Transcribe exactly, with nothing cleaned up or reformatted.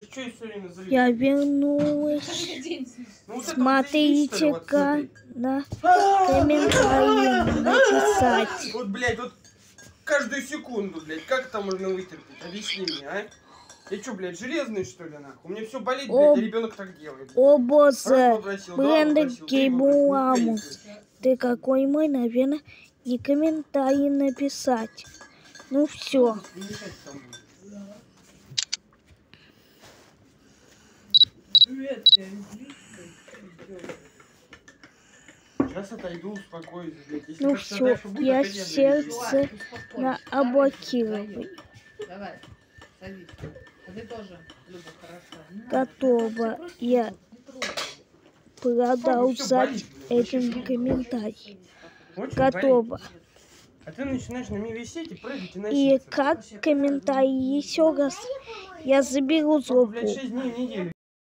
Я вернулась. Ну, вот смотрите-ка на комментарии написать. Вот, блядь, вот каждую секунду, блядь, как это можно вытерпеть? Объясни мне, а? Я что, блядь, железный, что ли, нахуй? У меня все болит, блядь, а ребенок так делает. Блядь. О, боже, Бренда Геймуаму. Ты какой мой, наверное, не комментарий написать. Ну все. Сейчас отойду, успокоюсь, блядь. Если ну все, я сердце на облокировании. Давай, садись. А ты тоже, Люба, хорошо. Готово. Я продолжать этим комментарием. Готово. А ты начинаешь на меня висеть и прыгать и носиться. И как комментарий еще раз я заберу злобу.